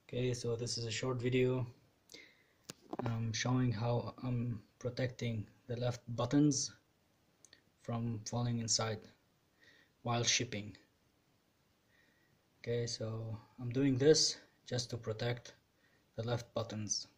Okay, so this is a short video showing how I'm protecting the left buttons from falling inside while shipping. Okay, so I'm doing this just to protect the left buttons.